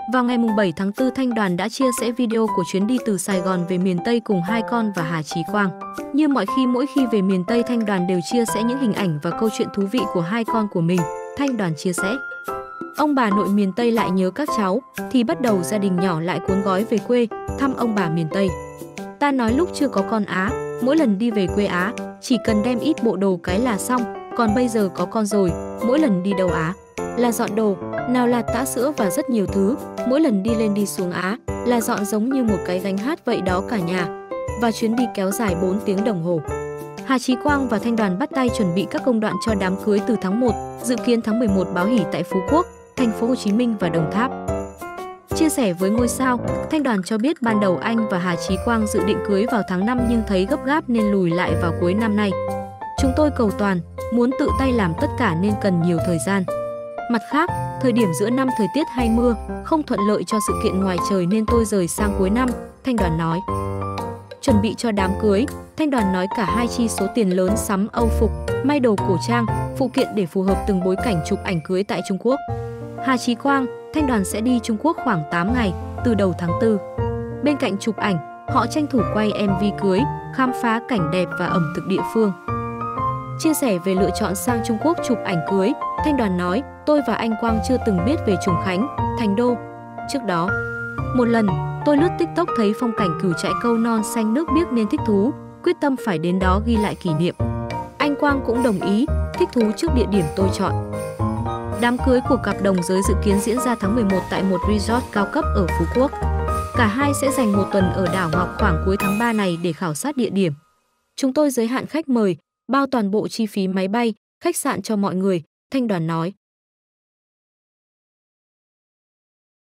Vào ngày 7 tháng 4, Thanh Đoàn đã chia sẻ video của chuyến đi từ Sài Gòn về miền Tây cùng hai con và Hà Chí Quang. Như mọi khi, mỗi khi về miền Tây, Thanh Đoàn đều chia sẻ những hình ảnh và câu chuyện thú vị của hai con của mình. Thanh Đoàn chia sẻ: ông bà nội miền Tây lại nhớ các cháu, thì bắt đầu gia đình nhỏ lại cuốn gói về quê, thăm ông bà miền Tây. Ta nói lúc chưa có con Á, mỗi lần đi về quê Á, chỉ cần đem ít bộ đồ cái là xong, còn bây giờ có con rồi, mỗi lần đi đâu Á là dọn đồ, nào là tã sữa và rất nhiều thứ, mỗi lần đi lên đi xuống Á là dọn giống như một cái gánh hát vậy đó cả nhà. Và chuyến đi kéo dài 4 tiếng đồng hồ. Hà Chí Quang và Thanh Đoàn bắt tay chuẩn bị các công đoạn cho đám cưới từ tháng 1, dự kiến tháng 11 báo hỉ tại Phú Quốc, thành phố Hồ Chí Minh và Đồng Tháp. Chia sẻ với ngôi sao, Thanh Đoàn cho biết ban đầu anh và Hà Chí Quang dự định cưới vào tháng 5 nhưng thấy gấp gáp nên lùi lại vào cuối năm nay. Chúng tôi cầu toàn, muốn tự tay làm tất cả nên cần nhiều thời gian. Mặt khác, thời điểm giữa năm thời tiết hay mưa, không thuận lợi cho sự kiện ngoài trời nên tôi rời sang cuối năm, Thanh Đoàn nói. Chuẩn bị cho đám cưới, Thanh Đoàn nói cả hai chi số tiền lớn sắm âu phục, may đồ cổ trang, phụ kiện để phù hợp từng bối cảnh chụp ảnh cưới tại Trung Quốc. Hà Chí Quang, Thanh Đoàn sẽ đi Trung Quốc khoảng 8 ngày, từ đầu tháng 4. Bên cạnh chụp ảnh, họ tranh thủ quay MV cưới, khám phá cảnh đẹp và ẩm thực địa phương. Chia sẻ về lựa chọn sang Trung Quốc chụp ảnh cưới, Thanh Đoàn nói, tôi và anh Quang chưa từng biết về Trùng Khánh, Thành Đô. Trước đó, một lần, tôi lướt TikTok thấy phong cảnh cừu trại câu non xanh nước biếc nên thích thú, quyết tâm phải đến đó ghi lại kỷ niệm. Anh Quang cũng đồng ý, thích thú trước địa điểm tôi chọn. Đám cưới của cặp đồng giới dự kiến diễn ra tháng 11 tại một resort cao cấp ở Phú Quốc. Cả hai sẽ dành một tuần ở đảo Ngọc khoảng cuối tháng 3 này để khảo sát địa điểm. Chúng tôi giới hạn khách mời, bao toàn bộ chi phí máy bay, khách sạn cho mọi người, Thanh Đoàn nói.